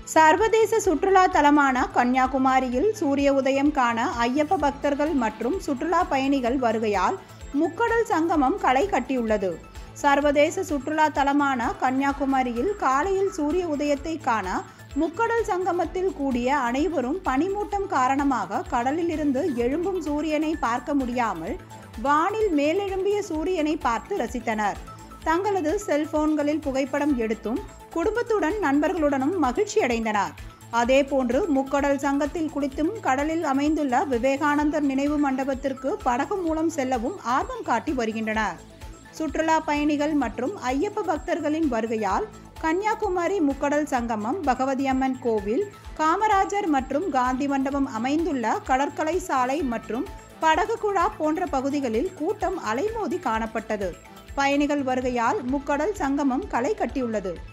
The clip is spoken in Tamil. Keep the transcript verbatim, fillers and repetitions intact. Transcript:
சர்வதேச சுற்றுலா தலமான கன்னியாகுமரியில் சூரிய உதயம் காண ஐயப்ப பக்தர்கள் மற்றும் சுற்றுலா பயணிகள் வருகையால் முக்கடல் சங்கமம் களை கட்டியுள்ளது. சர்வதேச சுற்றுலா தலமான கன்னியாகுமரியில் காலையில் சூரிய உதயத்தை காண முக்கடல் சங்கமத்தில் கூடிய அனைவரும் பனிமூட்டம் காரணமாக கடலிலிருந்து எழும்பும் சூரியனை பார்க்க முடியாமல் வானில் மேலெழும்பிய சூரியனை பார்த்து ரசித்தனர். தங்களது செல்போன்களில் புகைப்படம் எடுத்தும் குடும்பத்துடன் நண்பர்களுடனும் மகிழ்ச்சி அடைந்தனர். அதேபோன்று முக்கடல் சங்கத்தில் குளித்தும் கடலில் அமைந்துள்ள விவேகானந்தர் நினைவு மண்டபத்திற்கு படகு மூலம் செல்லவும் ஆர்வம் காட்டி வருகின்றனர். சுற்றுலா பயணிகள் மற்றும் ஐயப்ப பக்தர்களின் வருகையால் கன்னியாகுமரி முக்கடல் சங்கமம், பகவதி அம்மன் கோவில், காமராஜர் மற்றும் காந்தி மண்டபம் அமைந்துள்ள கடற்கரை சாலை மற்றும் படகு குழா போன்ற பகுதிகளில் கூட்டம் அலைமோதி காணப்பட்டது. பயணிகள் வருகையால் முக்கடல் சங்கமம் களை கட்டியுள்ளது.